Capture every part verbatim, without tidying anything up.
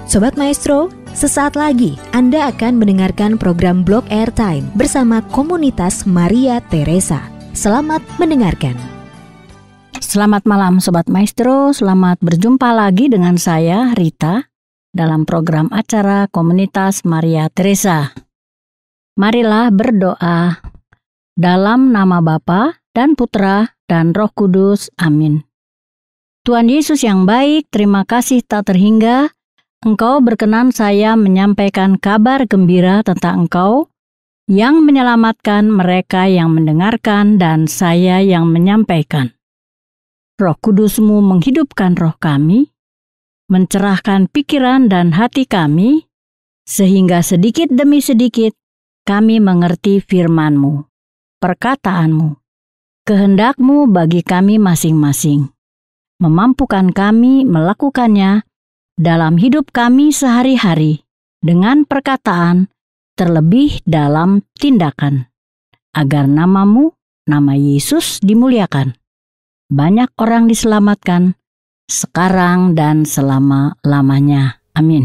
Sobat Maestro, sesaat lagi Anda akan mendengarkan program Blog Airtime bersama komunitas Maria Teresa. Selamat mendengarkan. Selamat malam Sobat Maestro, selamat berjumpa lagi dengan saya Rita dalam program acara komunitas Maria Teresa. Marilah berdoa dalam nama Bapa dan Putra dan Roh Kudus. Amin. Tuhan Yesus yang baik, terima kasih tak terhingga Engkau berkenan saya menyampaikan kabar gembira tentang Engkau yang menyelamatkan mereka yang mendengarkan dan saya yang menyampaikan. Roh Kudus-Mu menghidupkan roh kami, mencerahkan pikiran dan hati kami, sehingga sedikit demi sedikit kami mengerti firman-Mu, perkataan-Mu, kehendak-Mu bagi kami masing-masing, memampukan kami melakukannya dalam hidup kami sehari-hari, dengan perkataan, terlebih dalam tindakan, agar nama-Mu, nama Yesus dimuliakan. Banyak orang diselamatkan, sekarang dan selama-lamanya. Amin.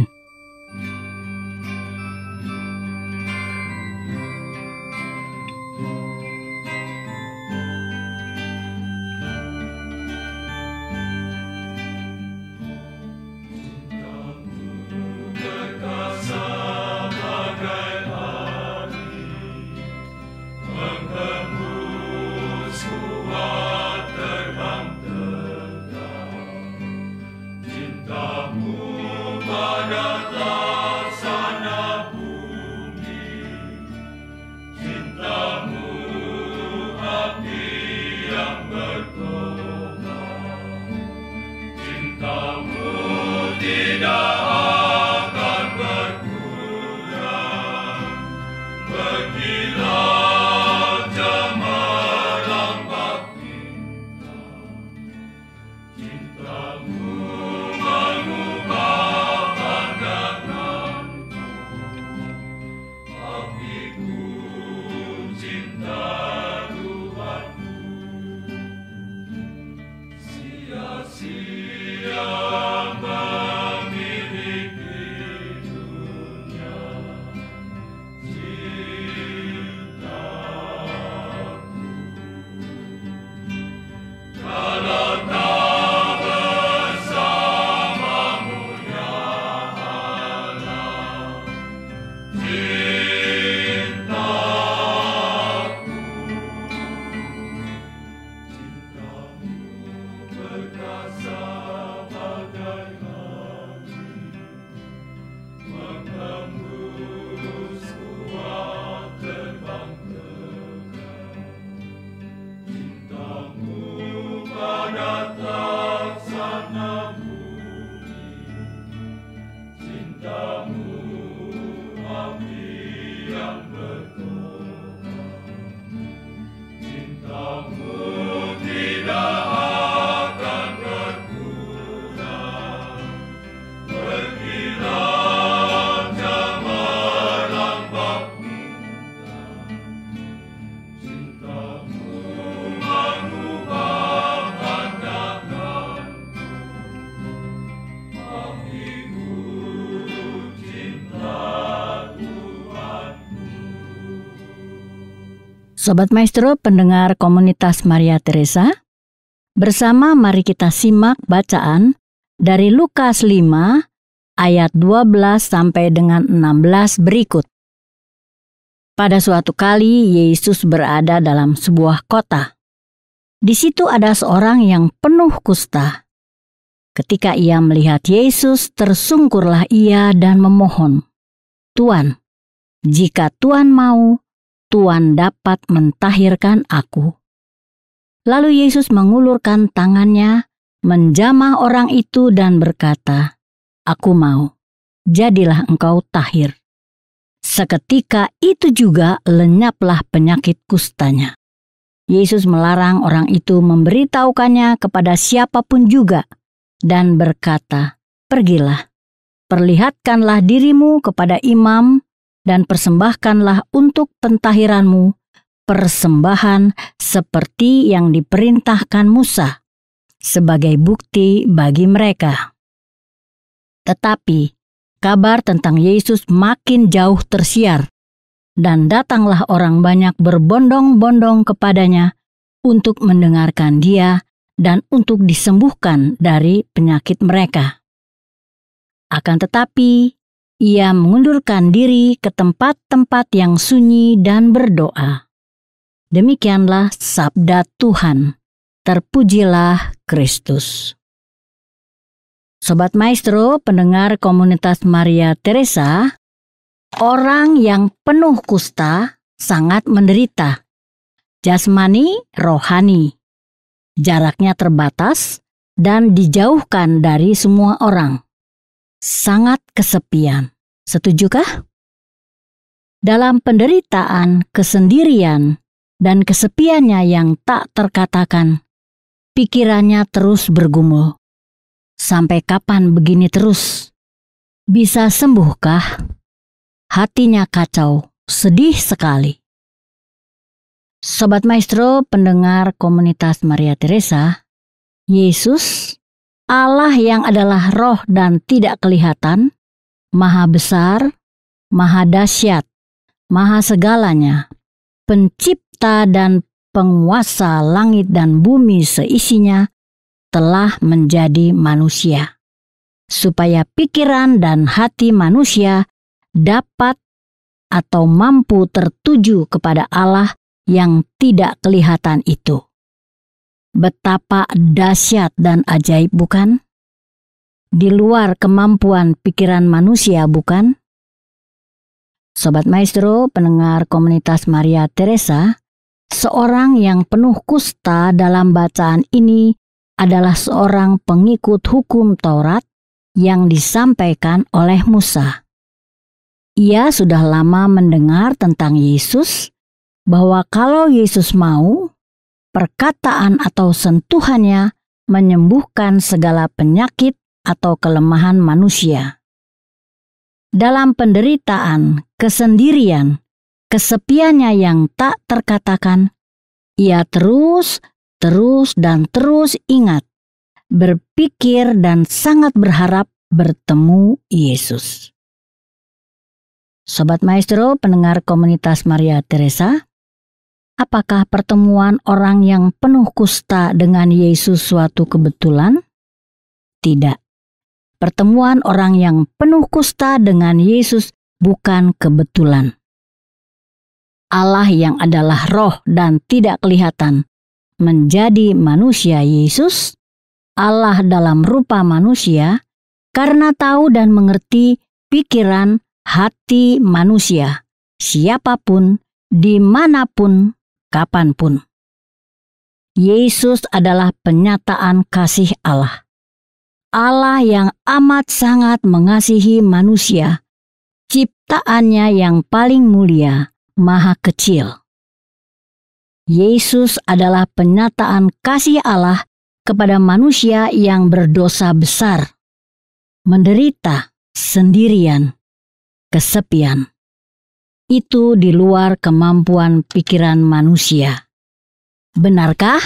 Sobat Maestro, pendengar komunitas Maria Teresa, bersama mari kita simak bacaan dari Lukas lima ayat dua belas sampai dengan enam belas berikut. Pada suatu kali Yesus berada dalam sebuah kota. Di situ ada seorang yang penuh kusta. Ketika ia melihat Yesus, tersungkurlah ia dan memohon, "Tuan, jika Tuan mau, Tuan dapat mentahirkan aku." Lalu Yesus mengulurkan tangannya, menjamah orang itu dan berkata, "Aku mau, jadilah engkau tahir." Seketika itu juga lenyaplah penyakit kustanya. Yesus melarang orang itu memberitahukannya kepada siapapun juga dan berkata, "Pergilah, perlihatkanlah dirimu kepada imam dan persembahkanlah untuk pentahiranmu persembahan seperti yang diperintahkan Musa sebagai bukti bagi mereka." Tetapi kabar tentang Yesus makin jauh tersiar, dan datanglah orang banyak berbondong-bondong kepadanya untuk mendengarkan dia dan untuk disembuhkan dari penyakit mereka. Akan tetapi, ia mengundurkan diri ke tempat-tempat yang sunyi dan berdoa. Demikianlah sabda Tuhan. Terpujilah Kristus. Sobat Maestro, pendengar komunitas Maria Teresa, orang yang penuh kusta sangat menderita. Jasmani, rohani. Jaraknya terbatas dan dijauhkan dari semua orang. Sangat kesepian. Setujukah? Dalam penderitaan, kesendirian, dan kesepiannya yang tak terkatakan, pikirannya terus bergumul. Sampai kapan begini terus? Bisa sembuhkah? Hatinya kacau, sedih sekali. Sobat Maestro, pendengar komunitas Maria Teresa, Yesus, Allah yang adalah roh dan tidak kelihatan, maha besar, maha dahsyat, maha segalanya, pencipta dan penguasa langit dan bumi seisinya, telah menjadi manusia, supaya pikiran dan hati manusia dapat atau mampu tertuju kepada Allah yang tidak kelihatan itu. Betapa dahsyat dan ajaib, bukan? Di luar kemampuan pikiran manusia, bukan? Sobat Maestro, pendengar komunitas Maria Teresa, seorang yang penuh kusta dalam bacaan ini adalah seorang pengikut hukum Taurat yang disampaikan oleh Musa. Ia sudah lama mendengar tentang Yesus, bahwa kalau Yesus mau, perkataan atau sentuhannya menyembuhkan segala penyakit atau kelemahan manusia. Dalam penderitaan, kesendirian, kesepiannya yang tak terkatakan, ia terus Terus dan terus ingat, berpikir dan sangat berharap bertemu Yesus. Sobat Maestro, pendengar komunitas Maria Teresa, apakah pertemuan orang yang penuh kusta dengan Yesus suatu kebetulan? Tidak. Pertemuan orang yang penuh kusta dengan Yesus bukan kebetulan. Allah yang adalah roh dan tidak kelihatan, menjadi manusia Yesus, Allah dalam rupa manusia, karena tahu dan mengerti pikiran hati manusia, siapapun, dimanapun, kapanpun. Yesus adalah penyataan kasih Allah. Allah yang amat sangat mengasihi manusia, ciptaannya yang paling mulia, maha kecil. Yesus adalah penyataan kasih Allah kepada manusia yang berdosa besar, menderita sendirian, kesepian. Itu di luar kemampuan pikiran manusia. Benarkah?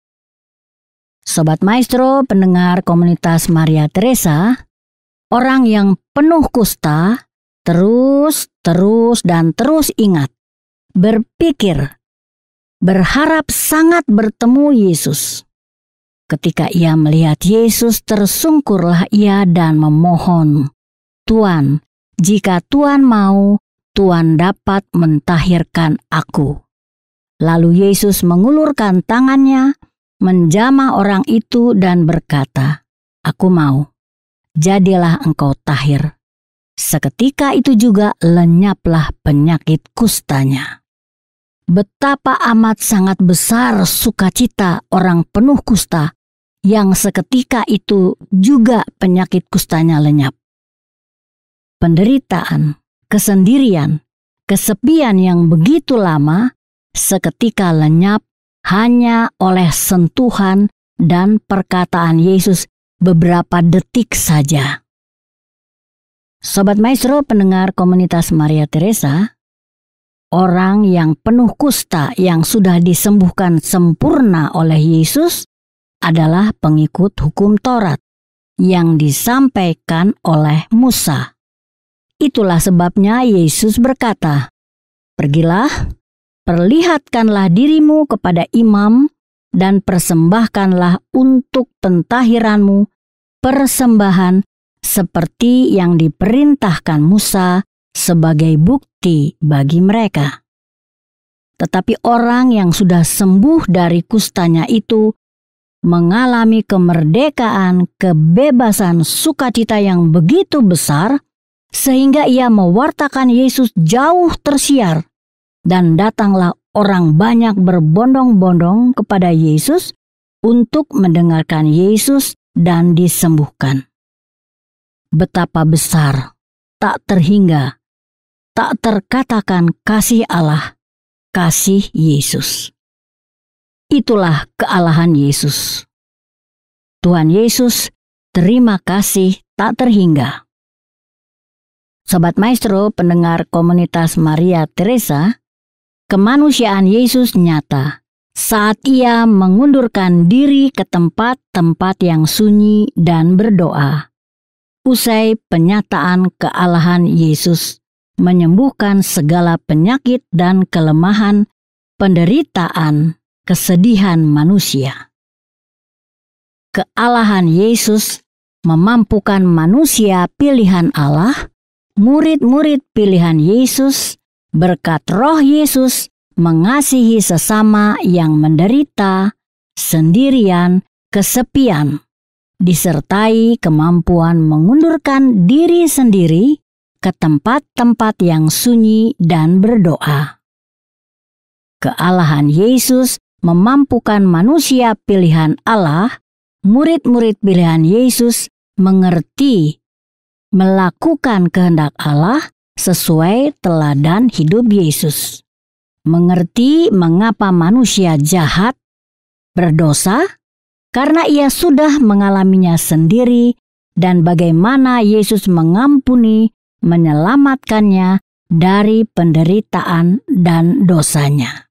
Sobat Maestro, pendengar komunitas Maria Teresa, orang yang penuh kusta terus, terus, dan terus ingat, berpikir, berharap sangat bertemu Yesus. Ketika ia melihat Yesus, tersungkurlah ia dan memohon, "Tuan, jika Tuan mau, Tuan dapat mentahirkan aku." Lalu Yesus mengulurkan tangannya, menjamah orang itu dan berkata, "Aku mau, jadilah engkau tahir." Seketika itu juga lenyaplah penyakit kustanya. Betapa amat sangat besar sukacita orang penuh kusta yang seketika itu juga penyakit kustanya lenyap. Penderitaan, kesendirian, kesepian yang begitu lama seketika lenyap hanya oleh sentuhan dan perkataan Yesus beberapa detik saja. Sobat Maestro, pendengar komunitas Maria Teresa, orang yang penuh kusta yang sudah disembuhkan sempurna oleh Yesus adalah pengikut hukum Taurat yang disampaikan oleh Musa. Itulah sebabnya Yesus berkata, "Pergilah, perlihatkanlah dirimu kepada imam dan persembahkanlah untuk pentahiranmu persembahan seperti yang diperintahkan Musa sebagai bukti bagi mereka." Tetapi orang yang sudah sembuh dari kustanya itu mengalami kemerdekaan, kebebasan, sukacita yang begitu besar, sehingga ia mewartakan Yesus jauh tersiar, dan datanglah orang banyak berbondong-bondong kepada Yesus untuk mendengarkan Yesus dan disembuhkan. Betapa besar, tak terhingga, tak terkatakan kasih Allah, kasih Yesus. Itulah kealahan Yesus. Tuhan Yesus, terima kasih tak terhingga. Sobat Maestro, pendengar komunitas Maria Teresa, kemanusiaan Yesus nyata saat ia mengundurkan diri ke tempat-tempat yang sunyi dan berdoa. Usai penyataan kealahan Yesus menyembuhkan segala penyakit dan kelemahan, penderitaan, kesedihan manusia. Kealahan Yesus memampukan manusia pilihan Allah, murid-murid pilihan Yesus, berkat Roh Yesus mengasihi sesama yang menderita, sendirian, kesepian, disertai kemampuan mengundurkan diri sendiri ke tempat-tempat yang sunyi dan berdoa. Kealahan Yesus memampukan manusia pilihan Allah, murid-murid pilihan Yesus mengerti, melakukan kehendak Allah sesuai teladan hidup Yesus. Mengerti mengapa manusia jahat, berdosa, karena ia sudah mengalaminya sendiri, dan bagaimana Yesus mengampuni, menyelamatkannya dari penderitaan dan dosanya.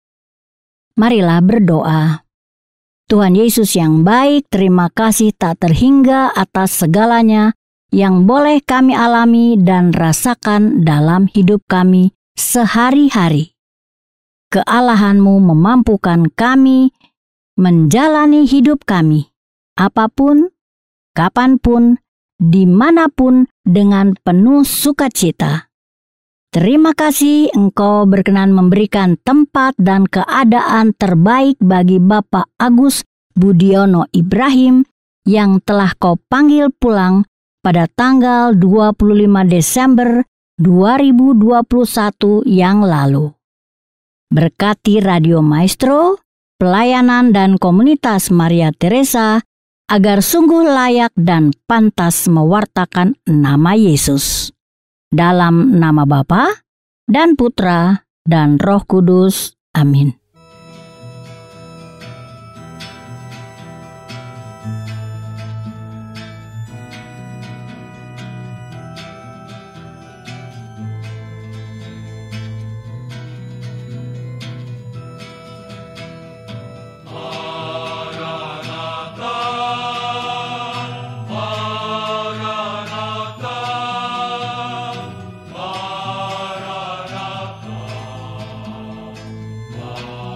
Marilah berdoa. Tuhan Yesus yang baik, terima kasih tak terhingga atas segalanya yang boleh kami alami dan rasakan dalam hidup kami sehari-hari. Kealahan-Mu memampukan kami menjalani hidup kami, apapun, kapanpun, dimanapun dengan penuh sukacita. Terima kasih Engkau berkenan memberikan tempat dan keadaan terbaik bagi Bapak Agus Budiono Ibrahim yang telah Kau panggil pulang pada tanggal dua puluh lima Desember dua ribu dua puluh satu yang lalu. Berkati Radio Maestro, pelayanan dan komunitas Maria Teresa agar sungguh layak dan pantas mewartakan nama Yesus. Dalam nama Bapa dan Putra dan Roh Kudus. Amin. Maranatha,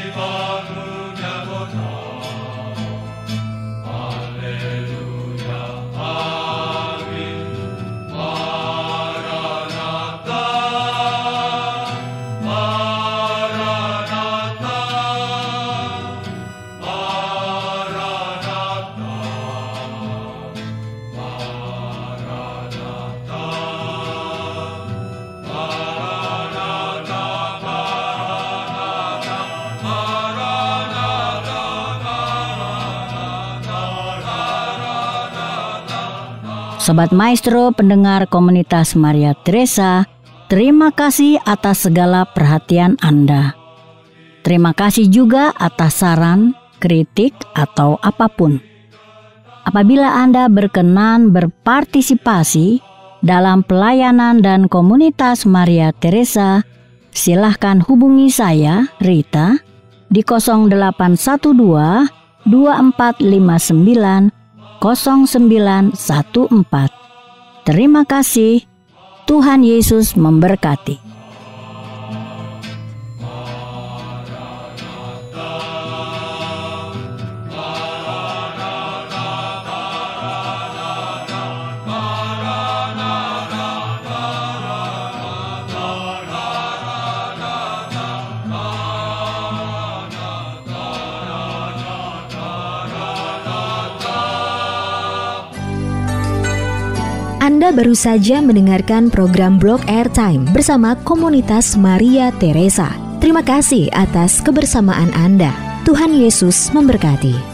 Sobat Maestro, pendengar komunitas Maria Teresa, terima kasih atas segala perhatian Anda. Terima kasih juga atas saran, kritik, atau apapun. Apabila Anda berkenan berpartisipasi dalam pelayanan dan komunitas Maria Teresa, silahkan hubungi saya, Rita, di nol delapan satu dua, dua empat lima sembilan, nol sembilan satu empat. Terima kasih. Tuhan Yesus memberkati. Anda baru saja mendengarkan program Blog Airtime bersama komunitas Maria Teresa. Terima kasih atas kebersamaan Anda. Tuhan Yesus memberkati.